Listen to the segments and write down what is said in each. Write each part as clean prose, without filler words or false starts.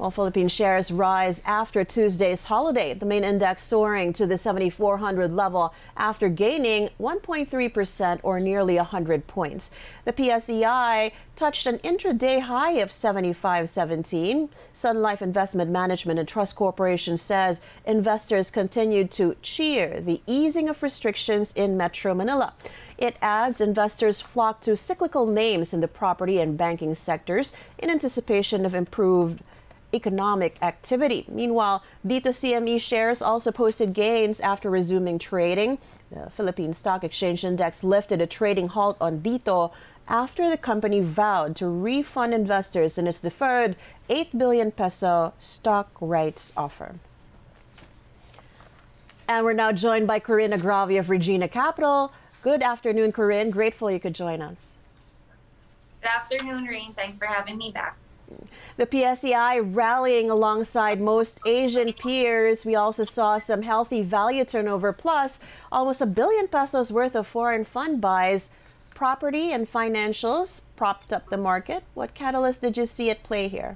While Philippine shares rise after Tuesday's holiday, the main index soaring to the 7,400 level after gaining 1.3% or nearly 100 points. The PSEi touched an intraday high of 75.17. Sun Life Investment Management and Trust Corporation says investors continued to cheer the easing of restrictions in Metro Manila. It adds investors flocked to cyclical names in the property and banking sectors in anticipation of improved economic activity. Meanwhile, Dito CME shares also posted gains after resuming trading. The Philippine Stock Exchange Index lifted a trading halt on Dito after the company vowed to refund investors in its deferred 8 billion peso stock rights offer. And we're now joined by Corenne Agravio of Regina Capital. Good afternoon, Corenne. Grateful you could join us. Good afternoon, Rain. Thanks for having me back. The PSEi rallying alongside most Asian peers. We also saw some healthy value turnover, plus almost 1 billion pesos worth of foreign fund buys. Property and financials propped up the market. What catalyst did you see at play here?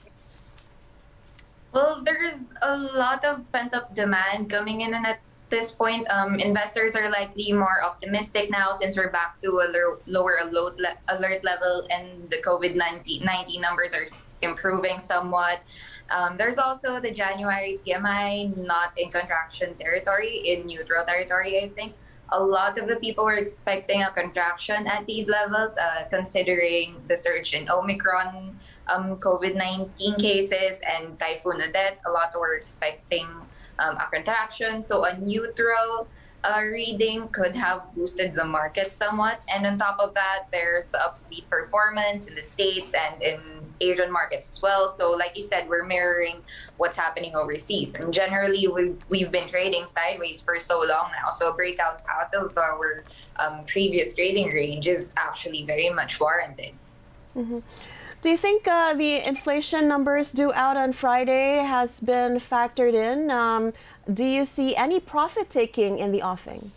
Well, there's a lot of pent-up demand coming in, and at this point, investors are likely more optimistic now since we're back to a lower alert level and the COVID-19 numbers are improving somewhat. There's also the January PMI not in contraction territory, in neutral territory, I think. A lot of the people were expecting a contraction at these levels, considering the surge in Omicron COVID-19 cases and Typhoon Odette. A lot were expecting a contraction, so a neutral reading could have boosted the market somewhat. And on top of that, there's the upbeat performance in the States and in Asian markets as well. So like you said, we're mirroring what's happening overseas. And generally, we've been trading sideways for so long now. So a breakout out of our previous trading range is actually very much warranted. Mm-hmm. Do you think the inflation numbers due out on Friday has been factored in? Do you see any profit taking in the offing?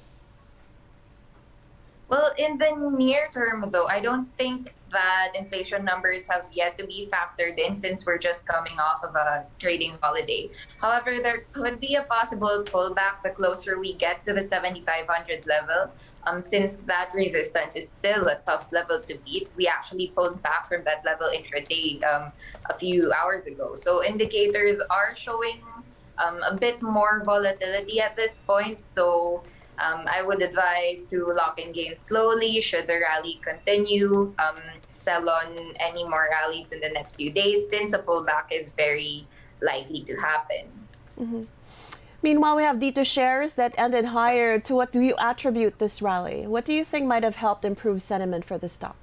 Well, in the near term, though, I don't think that inflation numbers have yet to be factored in since we're just coming off of a trading holiday. However, there could be a possible pullback the closer we get to the 7,500 level. Since that resistance is still a tough level to beat, we actually pulled back from that level intraday a few hours ago. So indicators are showing a bit more volatility at this point. So I would advise to lock in gains slowly should the rally continue, sell on any more rallies in the next few days since a pullback is very likely to happen. Mm-hmm. Meanwhile, we have Dito shares that ended higher. To what do you attribute this rally? What do you think might have helped improve sentiment for the stock?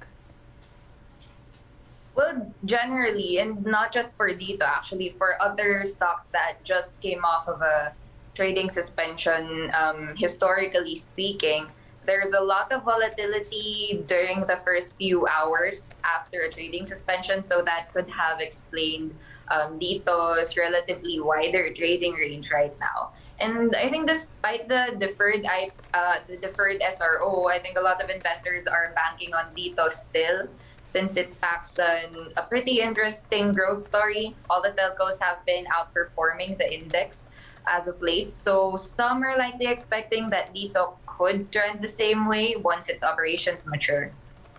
Well, generally, and not just for Dito, actually, for other stocks that just came off of a trading suspension, historically speaking, there's a lot of volatility during the first few hours after a trading suspension, so that could have explained Dito's relatively wider trading range right now. And I think despite the deferred SRO, I think a lot of investors are banking on Dito still, since it packs a pretty interesting growth story. All the telcos have been outperforming the index as of late, so some are likely expecting that Dito could trend the same way once its operations mature.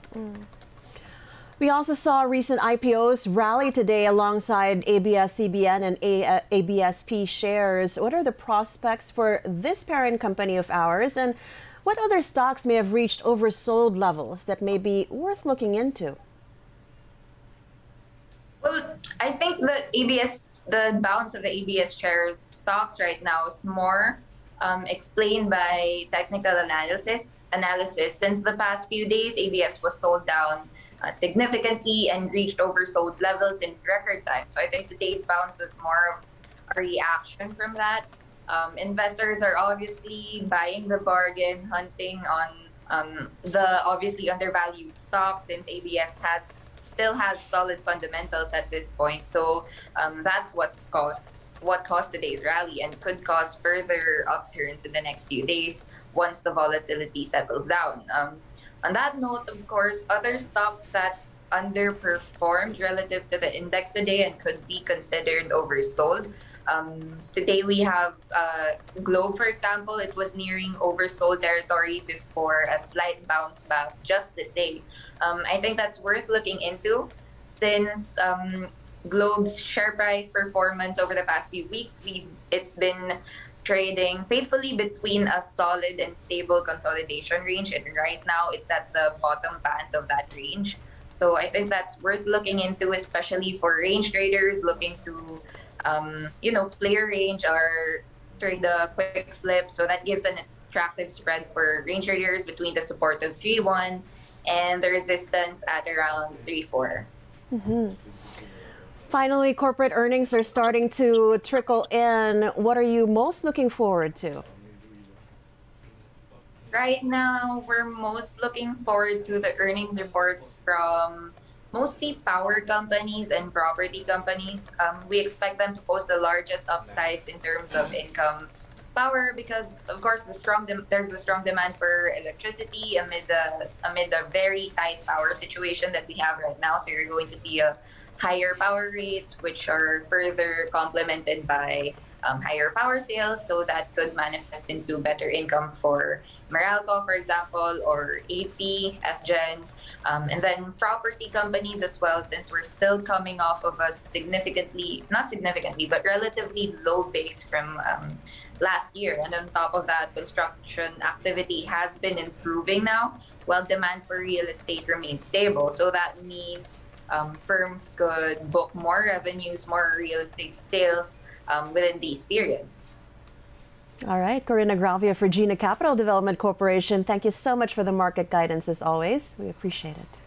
We also saw recent IPOs rally today alongside ABS-CBN and ABSP shares. What are the prospects for this parent company of ours, and what other stocks may have reached oversold levels that may be worth looking into? Well, I think the bounce of the ABS shares stocks right now is more explained by technical analysis. Since the past few days, ABS was sold down significantly and reached oversold levels in record time. So I think today's bounce was more of a reaction from that. Investors are obviously buying the bargain, hunting on the obviously undervalued stock since ABS still has solid fundamentals at this point. So that's what caused today's rally and could cause further upturns in the next few days once the volatility settles down. On that note, of course, other stocks that underperformed relative to the index today and could be considered oversold. Today we have Globe, for example. It was nearing oversold territory before a slight bounce back just this day. I think that's worth looking into since Globe's share price performance over the past few weeks, it's been trading faithfully between a solid and stable consolidation range, and right now it's at the bottom band of that range. So I think that's worth looking into, especially for range traders looking to play a range or trade a quick flip. So that gives an attractive spread for range traders between the support of 3.1 and the resistance at around 3.4. Mm-hmm. Finally, corporate earnings are starting to trickle in. What are you most looking forward to? Right now, we're most looking forward to the earnings reports from mostly power companies and property companies. We expect them to post the largest upsides in terms of income. Power, because of course there's a strong demand for electricity amid a very tight power situation that we have right now. So you're going to see a higher power rates, which are further complemented by higher power sales. So that could manifest into better income for Meralco, for example, or AP, FGen, and then property companies as well, since we're still coming off of a not significantly, but relatively low base from last year. And on top of that, construction activity has been improving now, while demand for real estate remains stable. So that means firms could book more revenues, more real estate sales within these periods. All right, Corenne Agravio for Regina Capital Development Corporation. Thank you so much for the market guidance as always. We appreciate it.